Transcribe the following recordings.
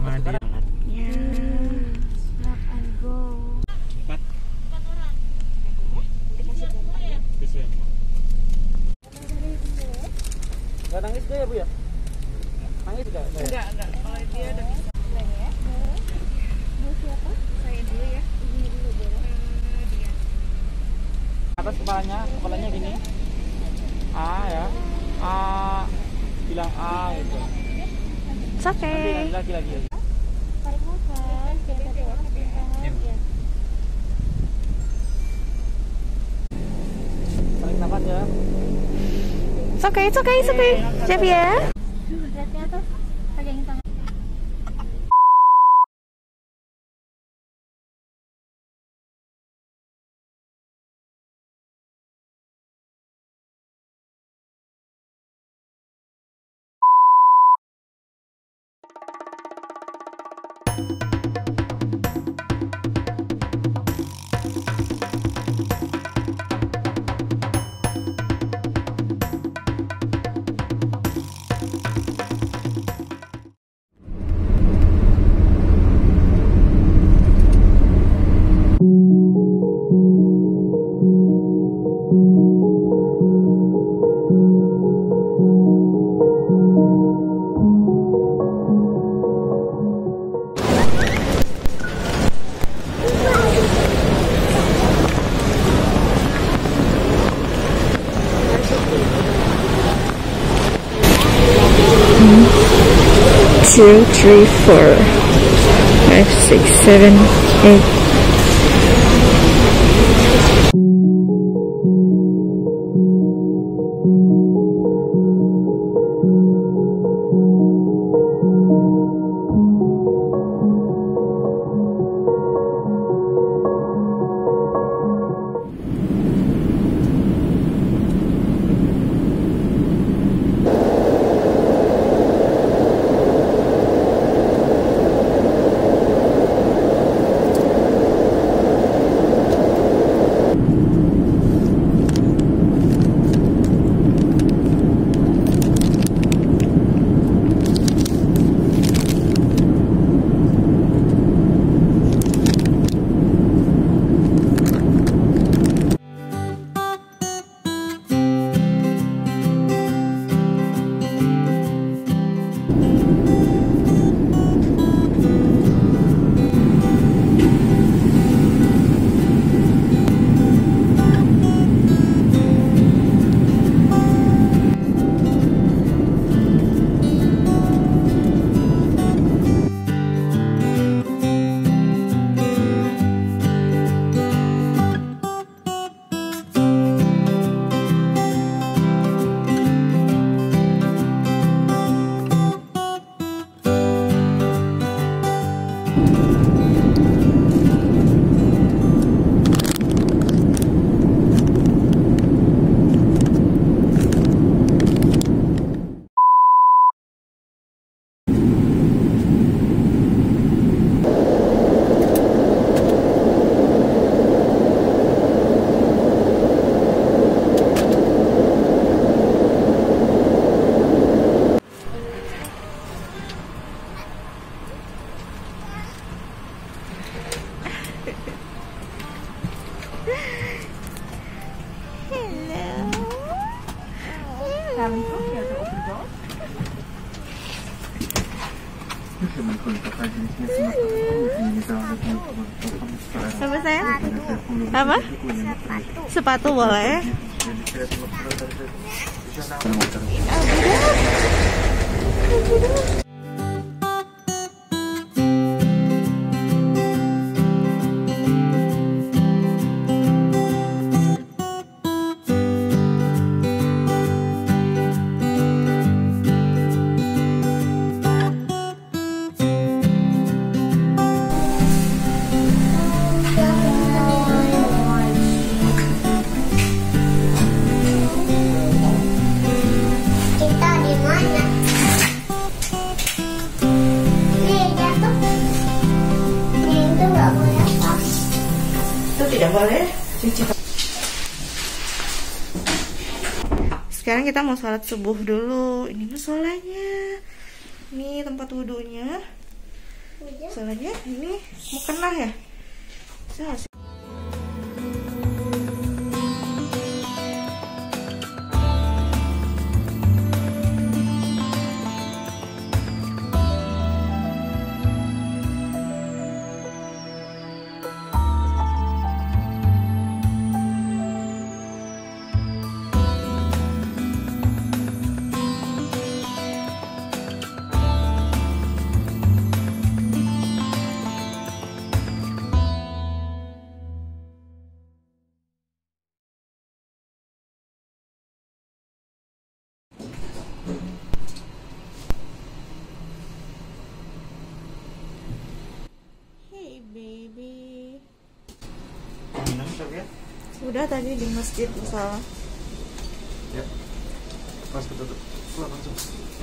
sama dia. Ya. Lock and go. Empat. Dikasih gambar. Bisa. Nggak nangis dia ya Bu ya? Nangis nggak? Enggak. Kalau dia udah bisa. Ya. Mau siapa? Saya dulu ya. Ini dulu boleh. Dia. Atas kepalanya gini. A ya. A, bilang A gitu. It's okay. Lagi. Tarik nafas. Kayak tadi ya. Ya. Tarik nafas ya. It's okay. Siap ya. Lihat ke atas. Pegangin tangan. Two, three, 4, 5, 6, 7, 8. Sama saya? Apa? Sepatu boleh. Tidak boleh cuci. Sekarang kita mau sholat subuh dulu. Ini musolanya. Nih tempat wudhunya. Soalnya ini mau kena ya. Baby, udah tadi di masjid salah. Ya, pas ketutup, keluar langsung.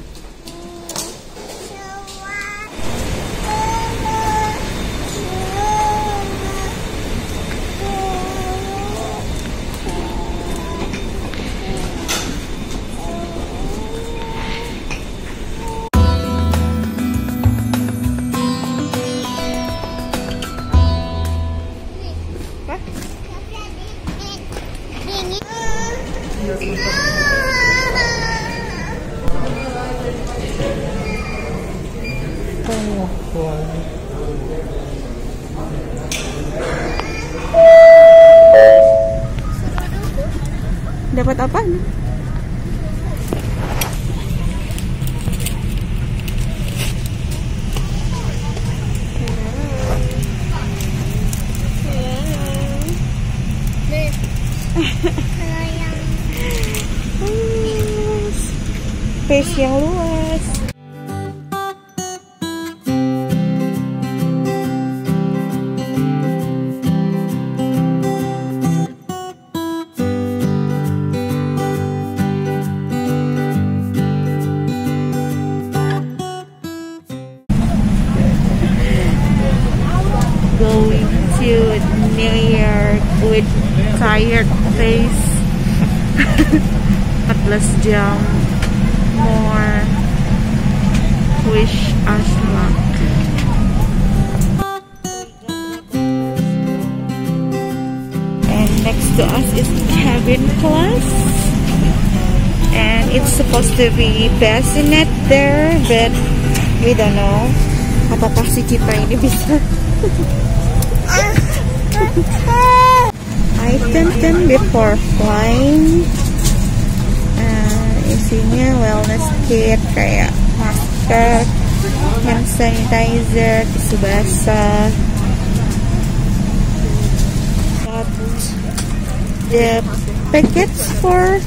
Dapat apa? Space yang luas. Going to New York with tired face. 14 jam more. Wish us luck. And next to us is cabin class, and it's supposed to be bassinet there, but we don't know apakah si Cita ini bisa. I think before flying. Isinya wellness kit kayak masker, hand sanitizer, tisu basah. The packets for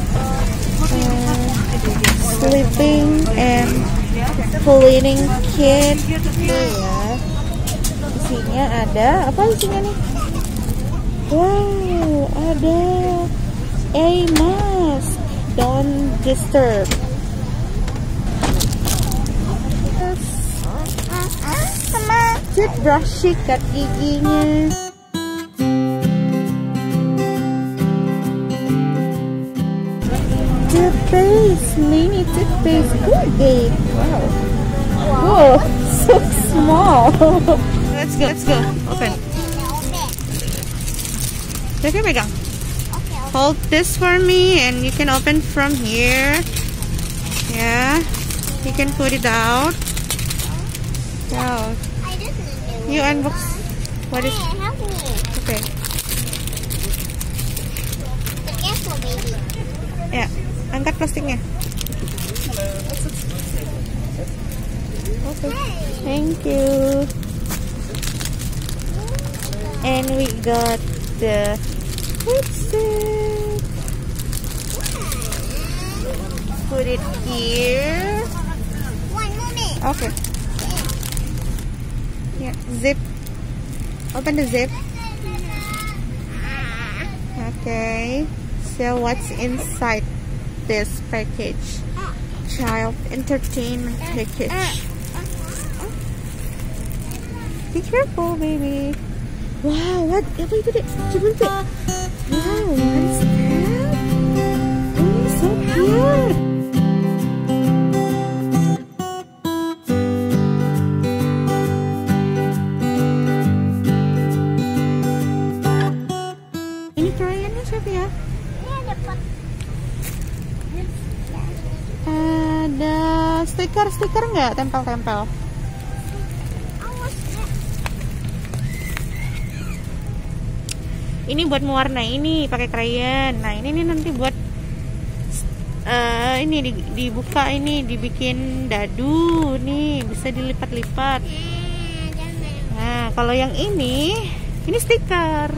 sleeping and cleaning kit. Ya, isinya ada apa isinya nih? Wow, ada a mask. Don't disturb. Toothbrush, sikat giginya. Toothpaste, mini toothpaste, Colgate. Wow. Whoa, so small. Let's go. Open. Okay, pegang. Hold this for me and you can open from here. Yeah, you can put it out. Wow. You unbox. What is? Help me. Okay. Be careful, baby. Ya, angkat plastiknya. Okay. Thank you. And we got the headset. Put it here. 1 moment. Okay. Yeah, zip. Open the zip. Okay. So what's inside this package? Child entertainment package. Be careful, baby. Wow, what? Apa itu deh? Coba lihat. Wow, what is that? Oh, so cute. Wow. stiker nggak tempel-tempel? Ini buat mewarnai ini pakai crayon. Nah ini nih nanti buat ini dibuka ini dibikin dadu nih, bisa dilipat-lipat. Nah kalau yang ini stiker.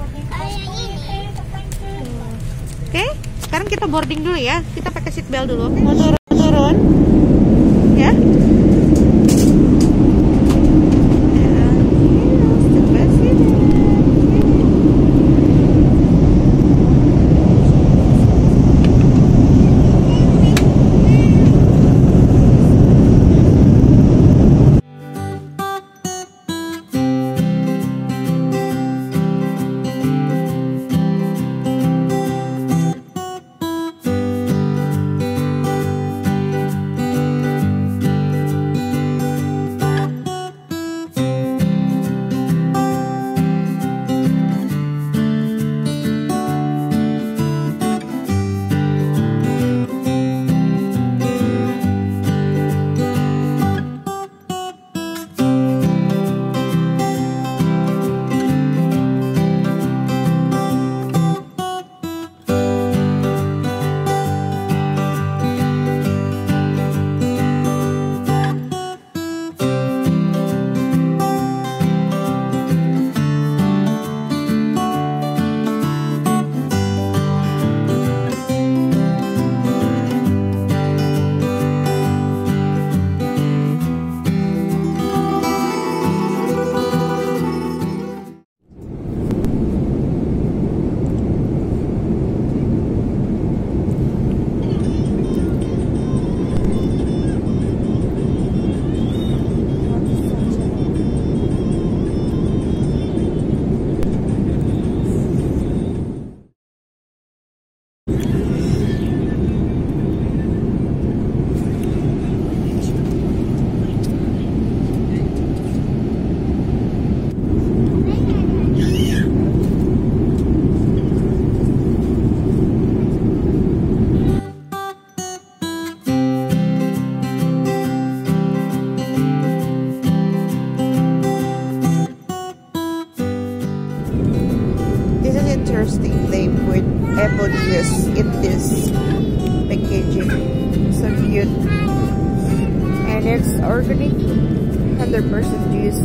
Oke, sekarang kita boarding dulu ya. Kita pakai seat belt dulu. Mau turun, ya. Interesting, they put apple juice in this packaging. So cute, and it's organic, 100% juice.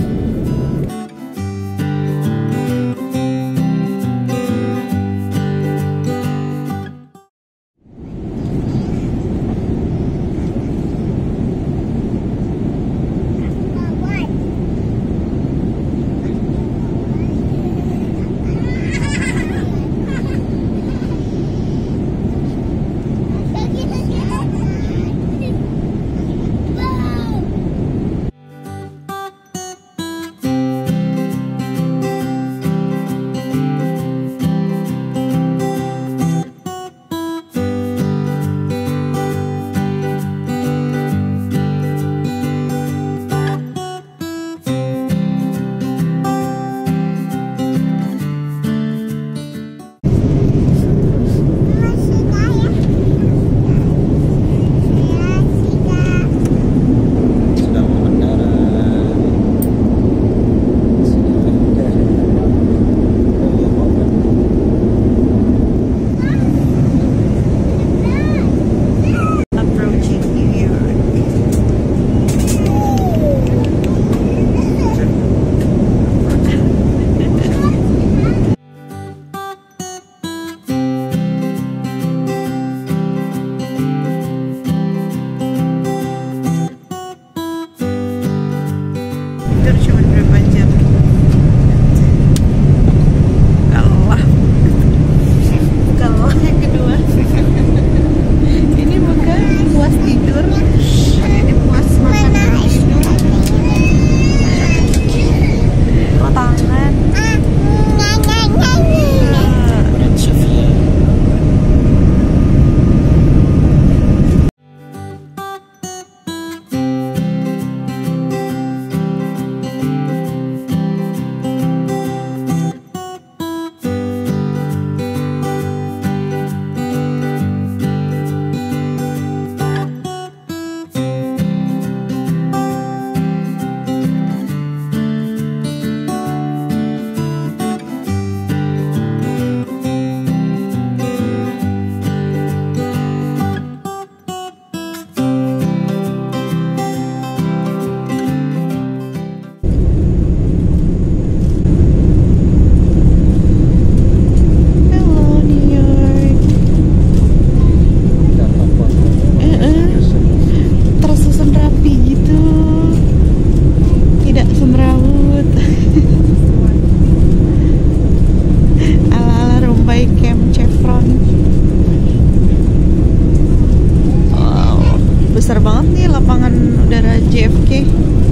lapangan udara JFK.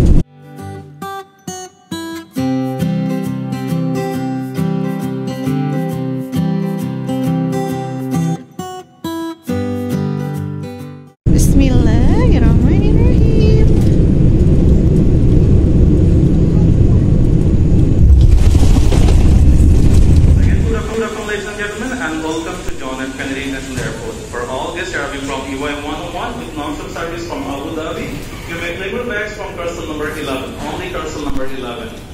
Bismillahirrahmanirrahim. Good afternoon, ladies and gentlemen, and welcome to John F. Kennedy International Airport. For all guests arriving from EY 101 with non-stop service from Abu Dhabi, you may claim your bags from carousel number 11, only carousel number 11.